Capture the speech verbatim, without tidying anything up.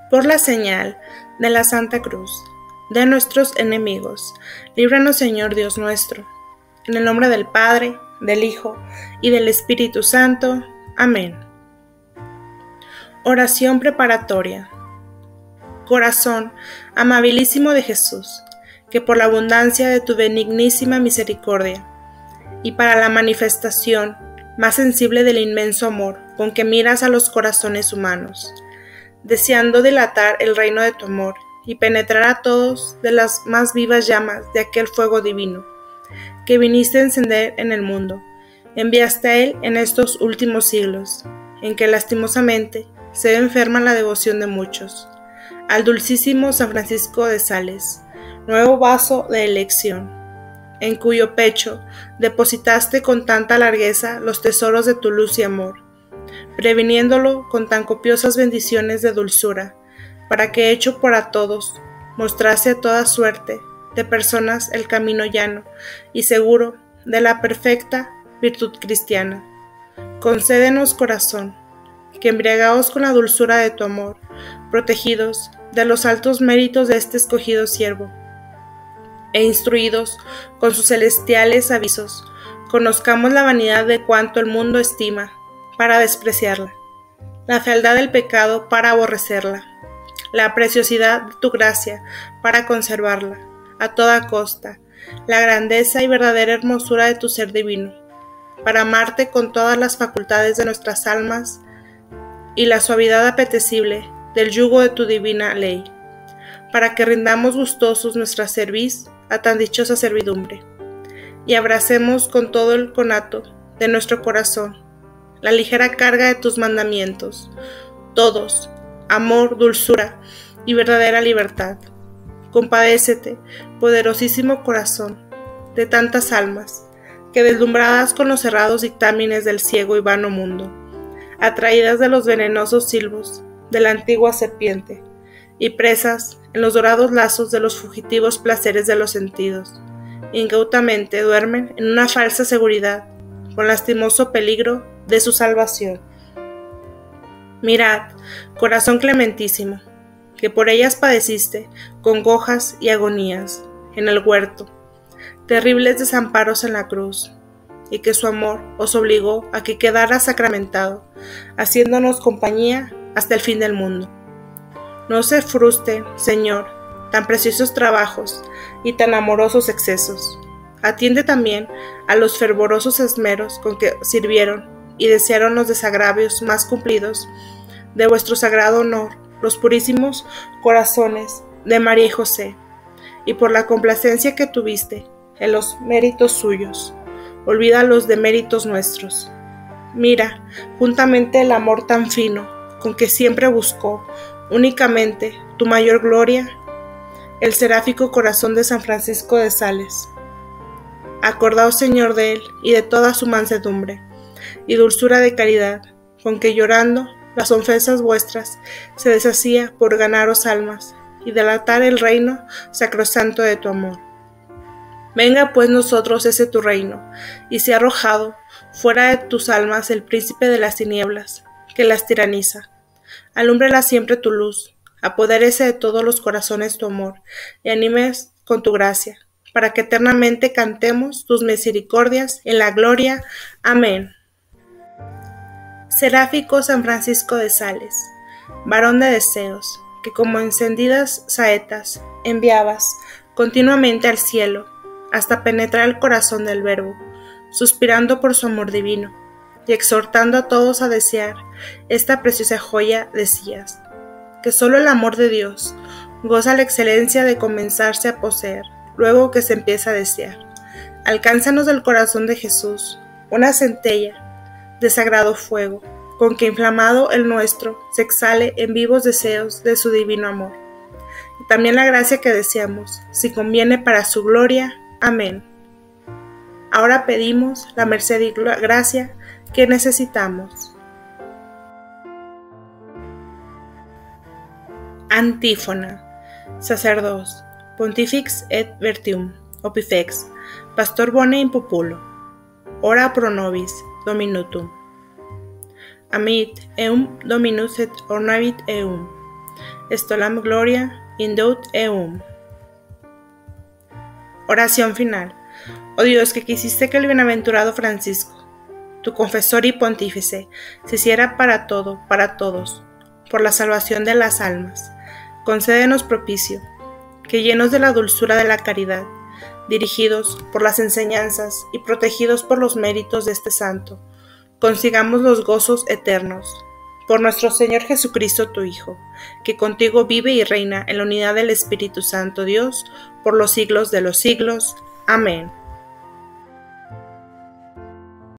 Por la señal de la Santa Cruz de nuestros enemigos, líbranos, Señor Dios nuestro. En el nombre del Padre, del Hijo y del Espíritu Santo. Amén. Oración preparatoria. Corazón amabilísimo de Jesús, que por la abundancia de tu benignísima misericordia y para la manifestación más sensible del inmenso amor con que miras a los corazones humanos, deseando dilatar el reino de tu amor y penetrar a todos de las más vivas llamas de aquel fuego divino que viniste a encender en el mundo, enviaste a él en estos últimos siglos, en que lastimosamente se ve enferma la devoción de muchos, al dulcísimo San Francisco de Sales, nuevo vaso de elección, en cuyo pecho depositaste con tanta largueza los tesoros de tu luz y amor, previniéndolo con tan copiosas bendiciones de dulzura, para que hecho por a todos, mostrase a toda suerte de personas el camino llano y seguro de la perfecta virtud cristiana. Concédenos, corazón, que embriagados con la dulzura de tu amor, protegidos de los altos méritos de este escogido siervo, e instruidos con sus celestiales avisos, conozcamos la vanidad de cuanto el mundo estima para despreciarla, la fealdad del pecado para aborrecerla, la preciosidad de tu gracia para conservarla a toda costa, la grandeza y verdadera hermosura de tu ser divino, para amarte con todas las facultades de nuestras almas y la suavidad apetecible del yugo de tu divina ley, para que rindamos gustosos nuestra cerviz a tan dichosa servidumbre, y abracemos con todo el conato de nuestro corazón la ligera carga de tus mandamientos, todos, amor, dulzura y verdadera libertad. Compadécete, poderosísimo corazón, de tantas almas, que deslumbradas con los cerrados dictámenes del ciego y vano mundo, atraídas de los venenosos silbos de la antigua serpiente, y presas en los dorados lazos de los fugitivos placeres de los sentidos, incautamente duermen en una falsa seguridad, con lastimoso peligro de su salvación. Mirad, corazón clementísimo, que por ellas padeciste congojas y agonías en el huerto, terribles desamparos en la cruz, y que su amor os obligó a que quedara sacramentado, haciéndonos compañía hasta el fin del mundo. No se frustre, Señor, tan preciosos trabajos y tan amorosos excesos. Atiende también a los fervorosos esmeros con que sirvieron y desearon los desagravios más cumplidos de vuestro sagrado honor, los purísimos corazones de María y José, y por la complacencia que tuviste en los méritos suyos, olvida los deméritos nuestros. Mira, juntamente el amor tan fino, con que siempre buscó únicamente tu mayor gloria, el seráfico corazón de San Francisco de Sales. Acordaos, Señor, de él y de toda su mansedumbre y dulzura de caridad, con que llorando las ofensas vuestras se deshacía por ganaros almas y delatar el reino sacrosanto de tu amor. Venga pues nosotros ese tu reino, y sea arrojado fuera de tus almas el príncipe de las tinieblas, que las tiraniza. Alúmbrela siempre tu luz, apodérese de todos los corazones tu amor, y animes con tu gracia, para que eternamente cantemos tus misericordias en la gloria. Amén. Seráfico San Francisco de Sales, varón de deseos, que como encendidas saetas enviabas continuamente al cielo, hasta penetrar el corazón del Verbo, suspirando por su amor divino, y exhortando a todos a desear esta preciosa joya, decías, que solo el amor de Dios goza la excelencia de comenzarse a poseer, luego que se empieza a desear. Alcánzanos del corazón de Jesús una centella de sagrado fuego, con que inflamado el nuestro se exhale en vivos deseos de su divino amor, y también la gracia que deseamos, si conviene para su gloria. Amén. Ahora pedimos la merced y gracia que necesitamos. Antífona. Sacerdos, Pontifex et Virtuum, Opifex, Pastor bone in populo, ora pro nobis, Dominutum. Amit eum Dominus et ornavit eum, Stolam gloria, indeut eum. Oración final. Oh Dios, que quisiste que el bienaventurado Francisco, tu confesor y pontífice, se hiciera para todo, para todos, por la salvación de las almas, concédenos propicio, que llenos de la dulzura de la caridad, dirigidos por las enseñanzas y protegidos por los méritos de este santo, consigamos los gozos eternos. Por nuestro Señor Jesucristo, tu Hijo, que contigo vive y reina en la unidad del Espíritu Santo, Dios, por los siglos de los siglos. Amén.